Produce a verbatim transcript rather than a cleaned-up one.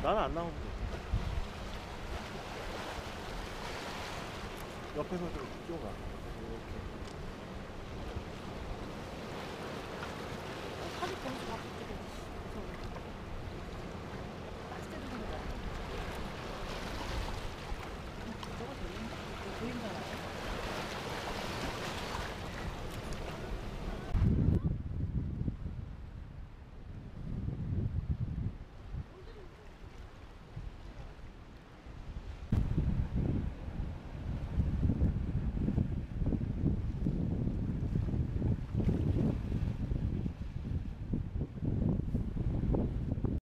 나는 안 나오면 돼. 옆에서 좀 쪼가. 이렇게. 사진 보면서 바꿀게.